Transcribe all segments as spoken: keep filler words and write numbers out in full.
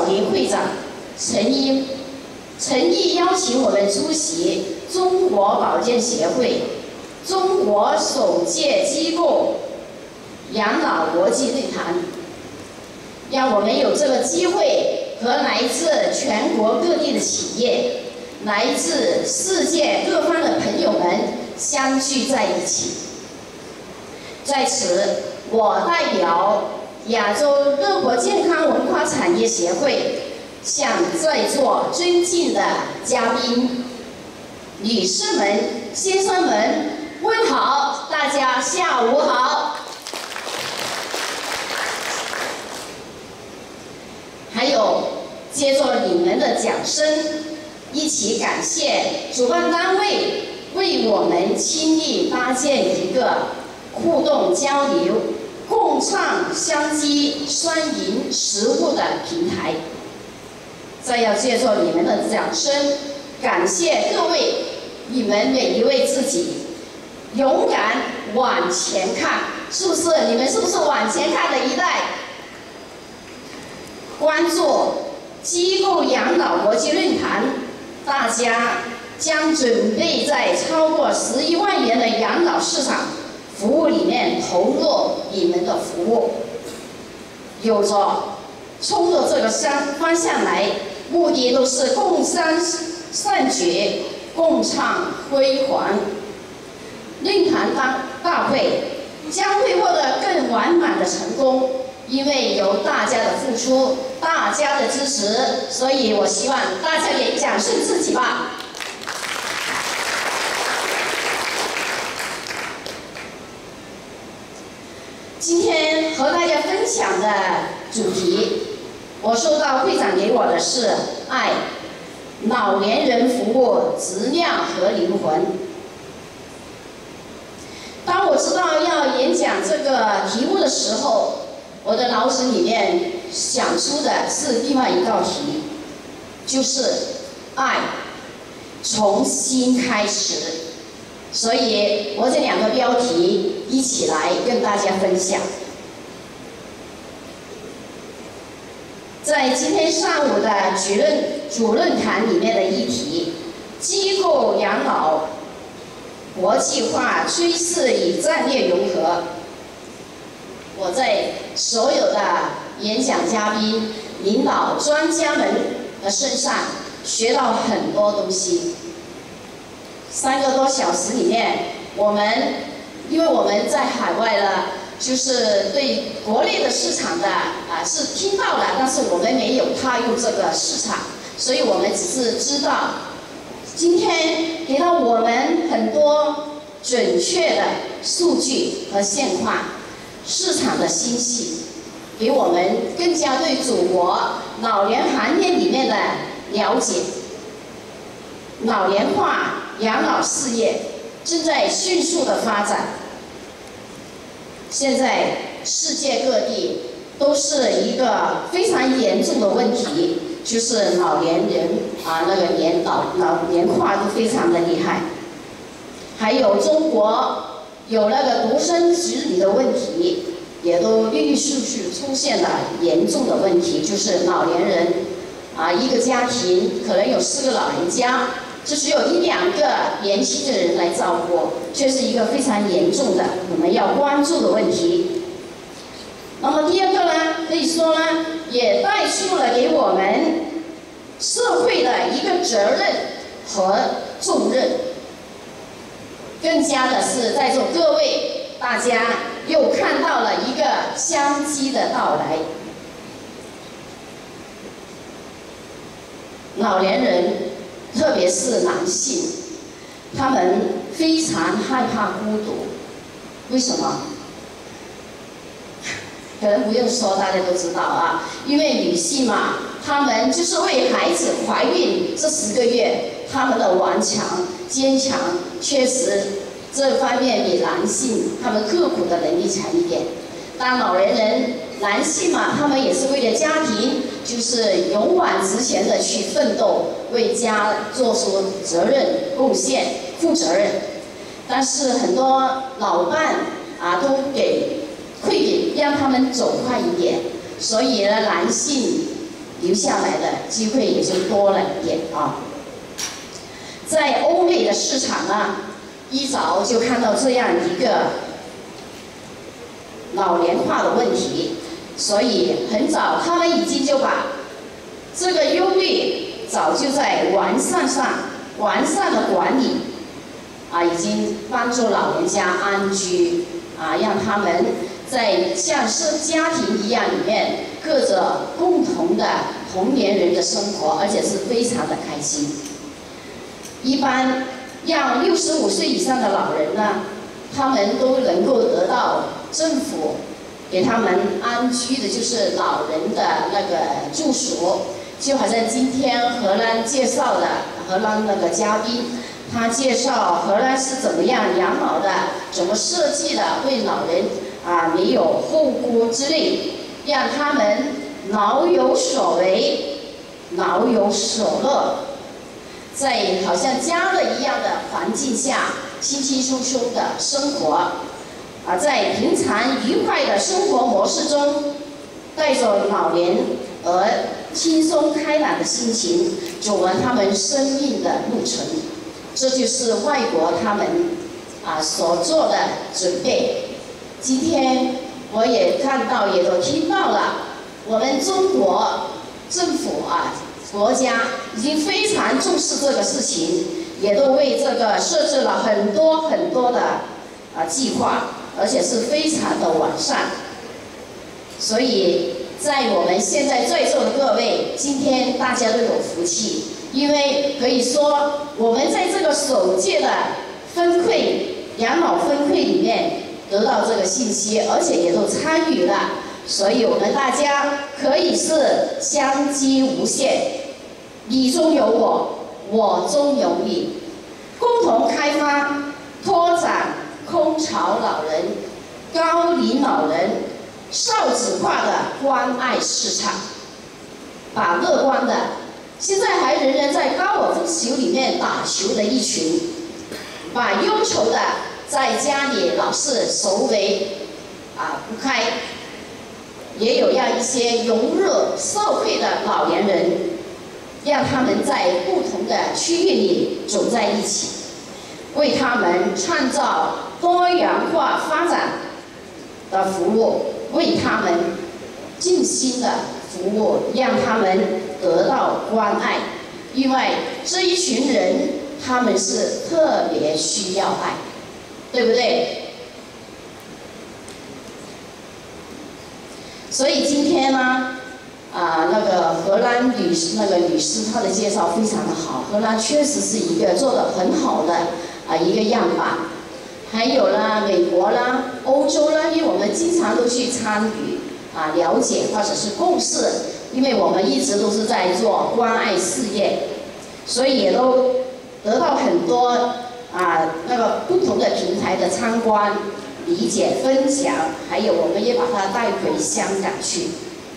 林会长陈一诚意邀请我们出席中国保健协会中国首届机构养老国际论坛，让我们有这个机会和来自全国各地的企业、来自世界各方的朋友们相聚在一起。在此，我代表亚洲各国健康文化产业协会，向在座尊敬的嘉宾、女士们、先生们问好，大家下午好。还有，借着你们的掌声，一起感谢主办单位为我们倾力搭建一个互动交流、共创商机双赢实务的平台。再要借助你们的掌声，感谢各位，你们每一位自己勇敢往前看，是不是？你们是不是往前看的一代？关注机构养老国际论坛，大家将准备在超过十一万元的养老市场服务里面投入你们的服务，有着冲着这个方向来，目的都是共商善举，共创辉煌。论坛大大会将会获得更完满的成功，因为有大家的付出，大家的支持，所以我希望大家也掌声自己吧。今天和大家分享的主题，我收到会长给我的是爱老年人服务质量和灵魂。当我知道要演讲这个题目的时候，我的脑子里面想出的是另外一道题，就是爱从心开始。所以我这两个标题一起来跟大家分享。在今天上午的主论主论坛里面的议题，机构养老国际化趋势与战略融合，我在所有的演讲嘉宾、领导专家们的身上学到很多东西。三个多小时里面，我们因为我们在海外了，就是对国内的市场的啊是听到了，但是我们没有踏入这个市场，所以我们只是知道，今天给到我们很多准确的数据和现况，市场的信息，给我们更加对祖国老年行业里面的了解。老年化养老事业正在迅速的发展，现在世界各地都是一个非常严重的问题，就是老年人啊那个年老老年化都非常的厉害，还有中国有那个独生子女的问题，也都陆陆续续出现了严重的问题，就是老年人啊一个家庭可能有四个老人家。就只有一两个年轻的人来照顾，这是一个非常严重的我们要关注的问题。那么第二个呢，可以说呢，也带出了给我们社会的一个责任和重任。更加的是，在座各位大家又看到了一个商机的到来。老年人。特别是男性，他们非常害怕孤独。为什么？可能不用说，大家都知道啊。因为女性嘛，她们就是为孩子怀孕这十个月，她们的顽强、坚强，确实这方面比男性他们刻苦的能力强一点。当老年人，男性嘛，他们也是为了家庭，就是勇往直前的去奋斗，为家做出责任、贡献、负责任。但是很多老伴啊，都给会给让他们走快一点，所以呢，男性留下来的机会也就多了一点啊。在欧美的市场呢，一早就看到这样一个老龄化的问题，所以很早他们已经就把这个忧虑早就在完善上完善的管理啊，已经帮助老人家安居啊，让他们在像是家庭一样里面过着共同的同年人的生活，而且是非常的开心。一般让六十五岁以上的老人呢，他们都能够得到政府给他们安居的，就是老人的那个住所。就好像今天荷兰介绍的荷兰那个嘉宾，他介绍荷兰是怎么样养老的，怎么设计的，为老人啊没有后顾之虑，让他们老有所为，老有所乐，在好像家的一样的环境下，轻轻松松的生活，啊，在平常愉快的生活模式中，带着老年而轻松开朗的心情，走完他们生命的路程。这就是外国他们啊所做的准备。今天我也看到，也都听到了，我们中国政府啊，国家已经非常重视这个事情，也都为这个设置了很多很多的啊计划，而且是非常的完善。所以在我们现在在座的各位，今天大家都有福气，因为可以说我们在这个首届的分馈养老分馈里面得到这个信息，而且也都参与了，所以我们大家可以是相机无限，你中有我，我中有你，共同开发拓展空巢老人、高龄老人、少子化的关爱市场，把乐观的现在还仍然在高尔夫球里面打球的一群，把忧愁的在家里老是愁眉啊不开，也有让一些融入社会的老年人，让他们在不同的区域里走在一起，为他们创造多元化发展的服务，为他们尽心的服务，让他们得到关爱。因为这一群人他们是特别需要爱，对不对？所以今天呢，啊，那个荷兰女士那个女士她的介绍非常的好，荷兰确实是一个做得很好的啊一个样板。还有啦，美国啦、欧洲啦，因为我们经常都去参与啊了解或者是共事，因为我们一直都是在做关爱事业，所以也都得到很多啊那个不同的平台的参观、理解、分享，还有我们也把它带回香港去。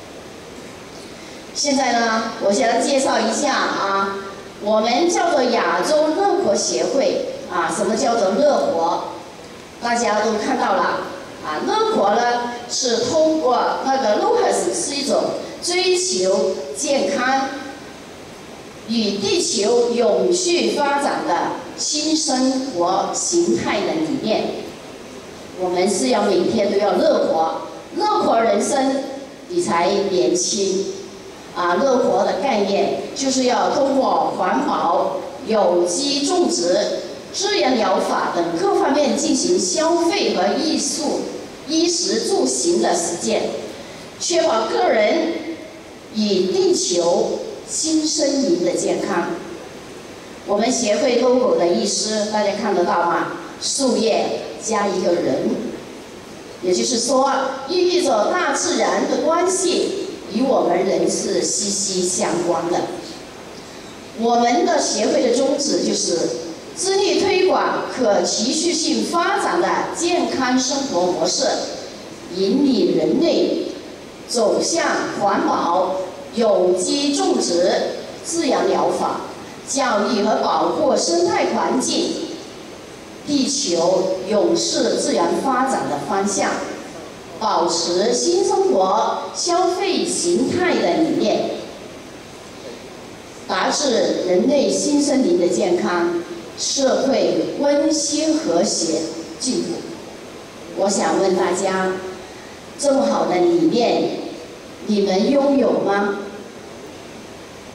现在呢，我想介绍一下啊，我们叫做亚洲乐活协会啊，什么叫做乐活？大家都看到了啊，乐活呢是通过那个 locus 是一种追求健康与地球永续发展的新生活形态的理念。我们是要每天都要乐活，乐活人生，你才年轻。啊，乐活的概念就是要通过环保、有机种植、自然疗法等各方面进行消费和艺术、衣食住行的实践，确保个人与地球新生营的健康。我们协会 logo 的意思大家看得到吗？树叶加一个人，也就是说寓意着大自然的关系与我们人是息息相关的。我们的协会的宗旨就是致力推广可持续性发展的健康生活模式，引领人类走向环保、有机种植、自然疗法、教育和保护生态环境、地球永续自然发展的方向，保持新生活消费形态的理念， 达至人类新生灵的健康，社会温馨和谐进步。我想问大家，这么好的理念，你们拥有吗？